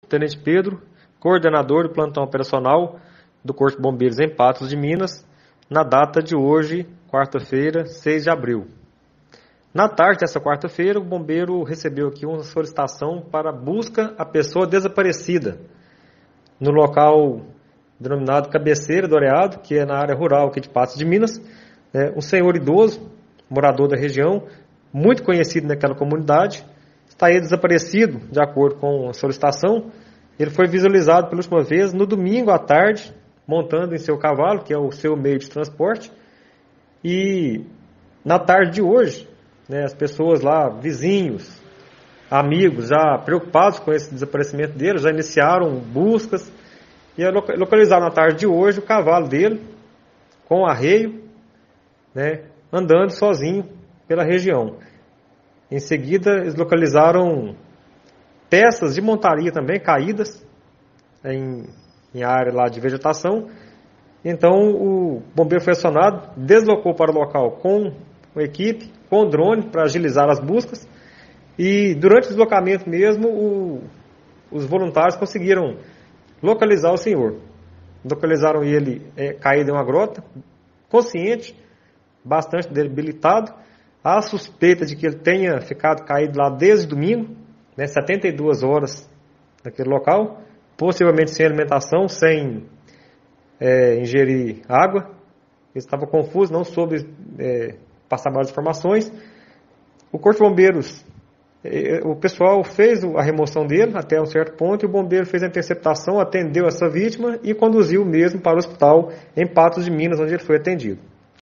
Tenente Pedro, coordenador do plantão operacional do Corpo de Bombeiros em Patos de Minas, na data de hoje, quarta-feira, 6 de abril. Na tarde dessa quarta-feira, o bombeiro recebeu aqui uma solicitação para busca a pessoa desaparecida no local denominado Cabeceira do Areado, que é na área rural aqui de Patos de Minas. Um senhor idoso, morador da região, muito conhecido naquela comunidade, está aí desaparecido, de acordo com a solicitação. Ele foi visualizado pela última vez no domingo à tarde, montando em seu cavalo, que é o seu meio de transporte. E na tarde de hoje, as pessoas lá, vizinhos, amigos, já preocupados com esse desaparecimento dele, já iniciaram buscas e localizaram na tarde de hoje o cavalo dele, com arreio, andando sozinho pela região. Em seguida, eles localizaram peças de montaria também caídas em área lá de vegetação. Então o bombeiro foi acionado, deslocou para o local com a equipe, com drone para agilizar as buscas, e durante o deslocamento mesmo os voluntários conseguiram localizar o senhor. Localizaram ele caído em uma grota, consciente, bastante debilitado. Há suspeita de que ele tenha ficado caído lá desde domingo, 72 horas naquele local, possivelmente sem alimentação, sem ingerir água. Ele estava confuso, não soube passar mais informações. O Corpo de Bombeiros, o pessoal fez a remoção dele até um certo ponto, e o bombeiro fez a interceptação, atendeu essa vítima e conduziu mesmo para o hospital em Patos de Minas, onde ele foi atendido.